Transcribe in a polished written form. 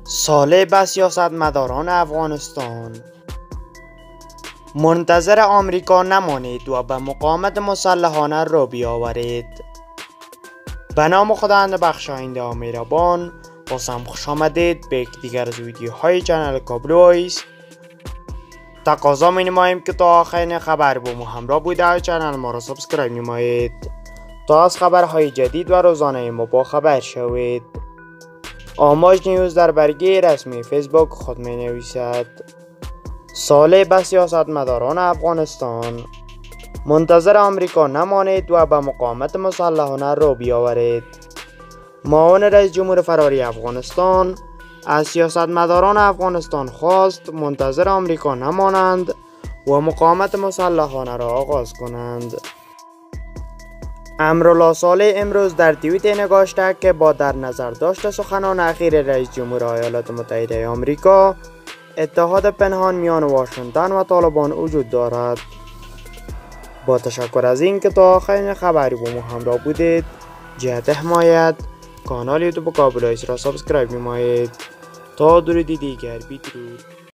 صالح به سیاستمداران افغانستان: منتظر آمریکا نمانید و به مقاومت مسلحانه رو بیاورید. به نام خداوند بخشاینده و مهربان. بازم خوش آمدید به یک دیگر از ویدیوهای چنل کابل وایس. تقاضا می نماییم که تا آخرین خبر با ما همراه بوده و چنل ما را سابسکرایب نمایید تا از خبرهای جدید و روزانه ما با خبر شوید. آماج نیوز در برگه رسمی فیسبوک خود می نویسد: صالح به سیاستمداران افغانستان: منتظر آمریکا نمانید و به مقاومت مسلحانه رو بیاورید. معاون رئیس جمهور فراری افغانستان از سیاستمداران افغانستان خواست منتظر آمریکا نمانند و مقاومت مسلحانه را آغاز کنند. امرالله صالح امروز در توییت نگاشته که با در نظر داشت سخنان اخیر رئیس جمهور ایالات متحده آمریکا، اتحاد پنهان میان واشنگتن و طالبان وجود دارد. با تشکر از این که تا آخرین خبری با ما همراه بودید. جهت حمایت کانال یوتیوب کابل وایس را سابسکرایب نمایید. تا درودی دیگر، بدرود.